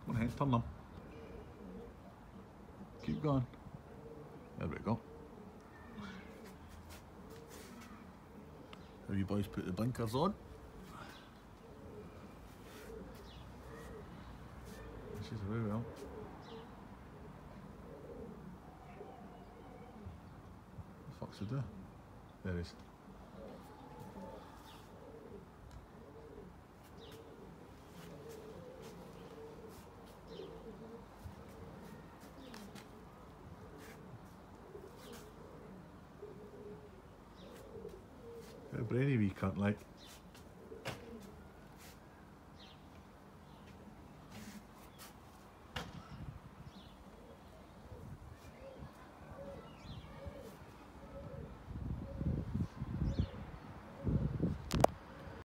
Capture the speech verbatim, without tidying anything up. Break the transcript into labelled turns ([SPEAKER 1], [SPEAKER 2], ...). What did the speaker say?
[SPEAKER 1] Come on, hen, turn them. Keep going. There we go. Have you boys put the blinkers on? She's very well. What the fuck's she do? There it is. A brainy wee cunt like.